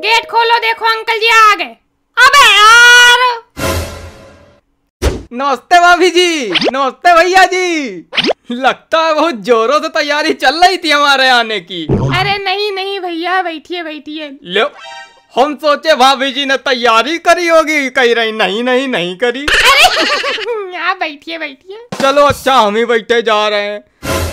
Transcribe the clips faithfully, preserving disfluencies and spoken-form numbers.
Gate खोलो, देखो uncle जी आ गए। अबे यार। नमस्ते भाभी जी। नमस्ते भैया जी। लगता है बहुत जोरों से तैयारी चल रही थी हमारे आने की। अरे नहीं नहीं भैया, बैठिए बैठिए। लो, हम सोचे भाभी जी ने तैयारी करी होगी, कह रही नहीं नहीं नहीं करी। अरे आप बैठिए बैठिए। चलो अच्छा, हम ही बैठे जा रहे हैं।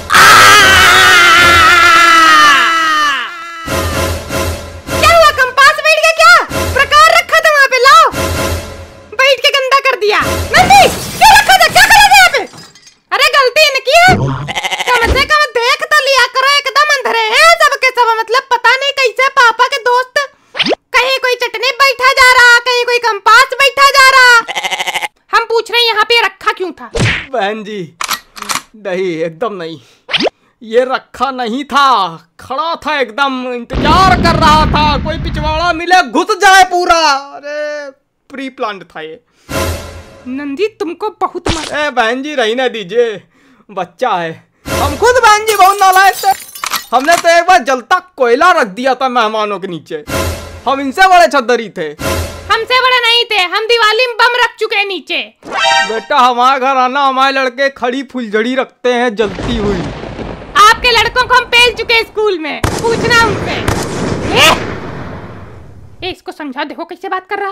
क्या हुआ, कंपास बैठ गया क्या? प्रकार रखा था वहाँ पे, लाओ। बैठ के गंदा कर दिया। नंदी क्या रखा था, क्या कर रहे थे यहाँ पे? अरे गलती इनकी है। कम से कम देख तो लिया करो, एकदम अंधेरे हैं सबके सब। मतलब पता नहीं कैसे पापा के दोस्त, कहीं कोई चटनी बैठा जा रहा, कहीं कोई कंपास बैठा जा रहा। हम पूछ रहे हैं यहाँ पे रखा क्यों था? बहन जी नहीं, एकदम नहीं, ये रखा नहीं था, खड़ा था एकदम, इंतजार कर रहा था कोई पिछवाड़ा मिले घुस जाए पूरा। अरे प्री प्लान्ड था ये। नंदी तुमको बहुत मर... ए बहन जी रहने दीजिए, बच्चा है। हम खुद बहन जी बहुत नालायक थे। हमने तो एक बार जलता कोयला रख दिया था मेहमानों के नीचे। हम इनसे बड़े छदरी थे। हमसे बड़े नहीं थे, हम दिवाली में बम रख चुके हैं नीचे। बेटा हमारे घर आना, हमारे लड़के खड़ी फुलझड़ी रखते हैं जलती हुई। आपके लड़कों को हम पेल चुके हैं स्कूल में, पूछना उनसे। ए? ए, इसको समझा, देखो कैसे बात कर रहा।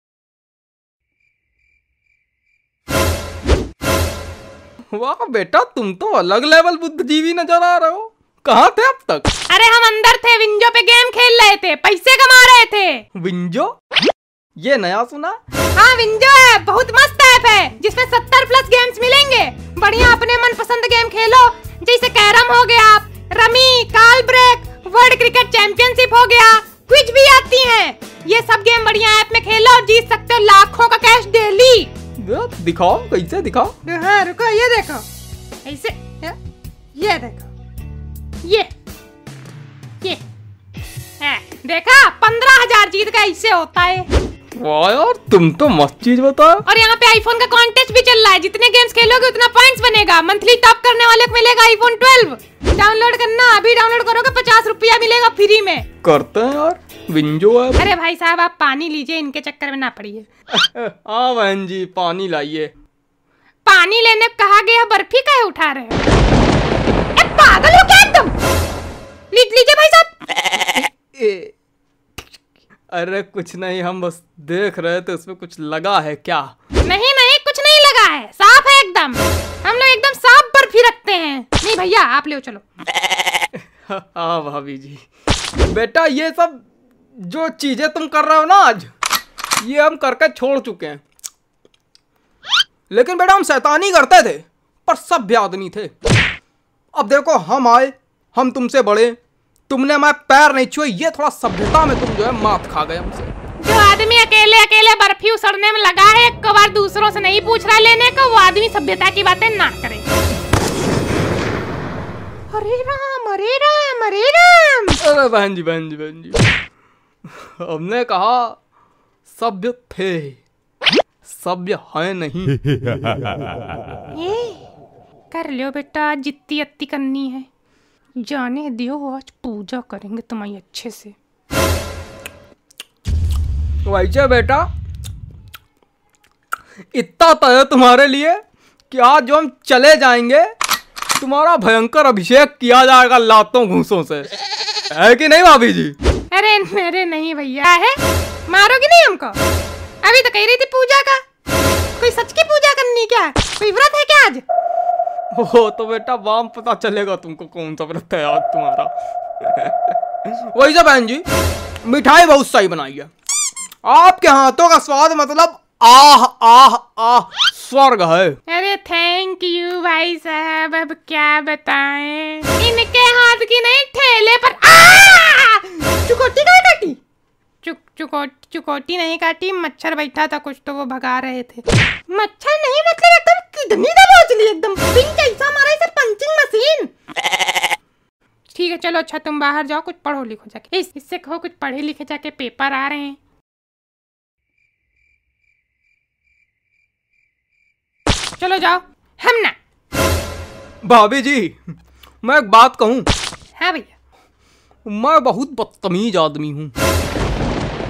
वाह बेटा, तुम तो अलग लेवल बुद्धिजीवी नजर आ रहे हो। कहाँ थे अब तक? अरे हम अंदर थे, विंजो पे गेम खेल रहे थे, पैसे कमा रहे थे। विंजो? ये नया सुना। हाँ विंजो है, बहुत मस्त ऐप है जिसमें सत्तर प्लस गेम्स मिलेंगे। बढ़िया अपने मनपसंद गेम खेलो, जैसे कैरम हो गया, रमी, काल ब्रेक, वर्ल्ड क्रिकेट चैंपियनशिप हो गया, क्विज भी आती हैं। ये सब गेम बढ़िया ऐप में खेलो, जीत सकते हो लाखों का कैश डेली। दिखाओ कैसे, दिखाओ। हाँ रुको, ये देखो ऐसे, ये देखो, ये ये है, देखा पंद्रह हजार जीत का ऐसे होता है। वाह यार, तुम तो मस्त चीज बताओ। और यहाँ पे आईफोन का कॉन्टेस्ट भी चल रहा है, जितने गेम्स खेलोगे उतना पॉइंट्स बनेगा। मंथली टॉप करने वाले को मिलेगा आईफोन ट्वेल्व। डाउनलोड करना, अभी डाउनलोड करोगे पचास रुपया मिलेगा फ्री में। करते हैं यार, विंजो है। अरे भाई साहब आप पानी लीजिए, इनके चक्कर में ना पड़िए। हाँ बहन जी, पानी लाइए। पानी लेने कहा गया, बर्फी काहे उठा रहे हो? ए, पागल हो क्या एकदम? लीज लीजिए भाई साहब। अरे कुछ नहीं, हम बस देख रहे थे उसमें कुछ लगा है क्या? नहीं नहीं, कुछ नहीं लगा है, साफ है एकदम। हम लोग एकदम साफ बर्फी रखते हैं। नहीं भैया आप ले चलो। हाँ भाभी जी। बेटा ये सब जो चीजें तुम कर रहे हो ना आज, ये हम करके छोड़ चुके हैं। लेकिन बेटा हम शैतानी करते थे, पर सभ्य आदमी थे। अब देखो हम आए, हम तुमसे बड़े, तुमने हमारे पैर नहीं छुए, ये थोड़ा सभ्यता में तुम जो है मात खा गए हमसे। जो आदमी अकेले अकेले बर्फी उसड़ने में लगा है, एक बार दूसरों से नहीं पूछ रहा लेने का, वो आदमी सभ्यता की बातें ना करे। अरे राम अरे राम अरे राम। अरे बहन जी बहन जी बहन जी, हमने कहा सभ्य थे, सभ्य है नहीं। ये कर लो बेटा, जितनी अत्ती करनी है जाने दियो, आज पूजा करेंगे तुम्हारी अच्छे से। वैसे बेटा इतना तो है तुम्हारे लिए कि आज जो हम चले जाएंगे, तुम्हारा भयंकर अभिषेक किया जाएगा लातों घूसों से, है कि नहीं भाभी जी? अरे मेरे नहीं भैया, है मारोगी नहीं हमको? अभी तो कह रही थी पूजा का, कोई सच की पूजा करनी क्या? कोई व्रत है क्या आज? हो तो बेटा वाम पता चलेगा तुमको कौन सा व्रत है आज तुम्हारा। वही सब बहन जी, मिठाई बहुत सही बनाई है। आपके हाथों का स्वाद मतलब आह आह आह स्वर्ग है। अरे थैंक यू भाई साहब, अब क्या बताएं, इनके हाथ की नहीं ठेले पर। चुकोटी का काटी? चुक चुकोटी चुकोटी नहीं काटी, मच्छर बैठा था कुछ तो वो भगा रहे थे। मच्छर नहीं, मतलब एकदम किडनी दबोच ली, एकदम पिंक ऐसा मारा इसे, पंचिंग मशीन। ठीक है चलो, अच्छा तुम बाहर जाओ, कुछ पढ़ो लिखो जाके। इस, इससे कहो कुछ पढ़े लिखे जाके, पेपर आ रहे हैं। चलो जाओ। हम ना भाभी जी मैं एक बात कहूँ? हाँ भैया। मैं बहुत बदतमीज आदमी हूँ।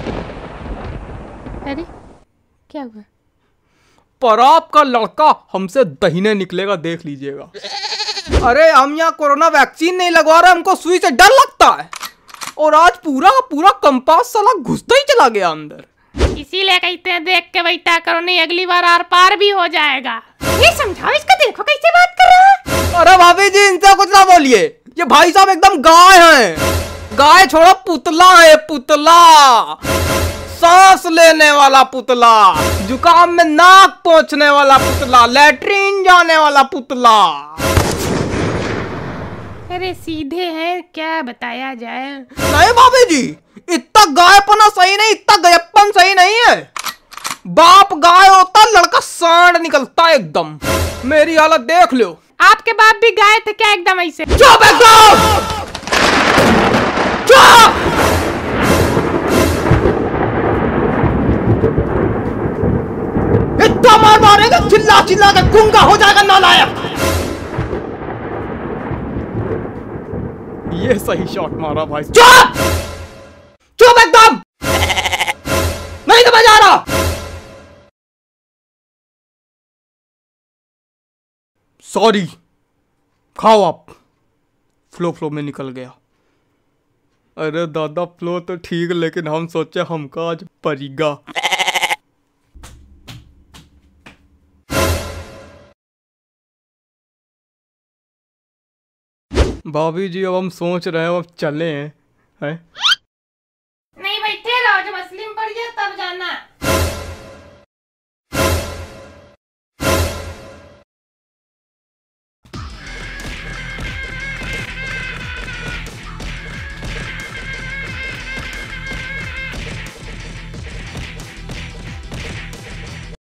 अरे क्या हुआ? पर आपका लड़का हमसे दहीने निकलेगा, देख लीजिएगा। अरे हम यहाँ कोरोना वैक्सीन नहीं लगवा रहे, हमको सुई से डर लगता है। और आज पूरा पूरा कंपास साला घुसता ही चला गया अंदर। इसीलिए कहते हैं देख के बैठा करो, नहीं अगली बार आर पार भी हो जाएगा। ये समझाओ इसको, देखो कैसे बात कर रहा है। अरे भाभी जी इनसे कुछ ना बोलिए, ये भाई साहब एकदम गाय हैं। गाय छोड़ो, पुतला है पुतला, सांस लेने वाला पुतला, जुकाम में नाक पोंछने वाला पुतला, लैट्रीन जाने वाला पुतला। अरे सीधे हैं, क्या बताया जाए। नहीं भाभी जी, इतना गायपना सही नहीं, इतना गयप्पन सही नहीं है। बाप गाय होता, लड़का सांड निकलता एकदम। मेरी हालत देख लो। आपके बाप भी गाय थे क्या एकदम ऐसे? चुप एकदम, चुप। इतना मार मारेगा, चिल्ला चिल्ला के गूंगा हो जाएगा नालायक। ये सही शॉट मारा भाई। चुप चुप एकदम, नहीं समझ आ रहा। सॉरी, खाओ आप। फ्लो फ्लो में निकल गया। अरे दादा फ्लो तो ठीक, लेकिन हम सोचे हमका आज परीगा। भाभी जी अब हम सोच रहे हैं अब चले हैं, हैं? नहीं बैठे रहो, जब असली में पड़ जाए तब जाना।